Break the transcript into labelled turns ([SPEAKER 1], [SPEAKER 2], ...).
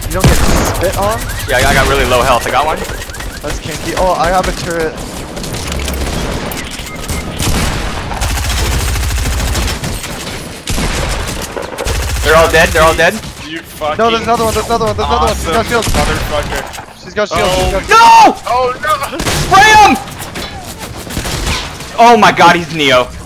[SPEAKER 1] You don't get spit on?
[SPEAKER 2] Yeah, I got really low health. I got one.
[SPEAKER 1] That's kinky. Oh, I have a turret.
[SPEAKER 2] They're all dead. They're all dead.
[SPEAKER 3] You fucking.
[SPEAKER 1] No, there's another one. There's another one. There's another one. She's got shields.
[SPEAKER 3] Motherfucker.
[SPEAKER 1] She's got shields. She's got shields.
[SPEAKER 2] No!
[SPEAKER 3] Oh no!
[SPEAKER 2] Spray him! Oh my god, he's Neo.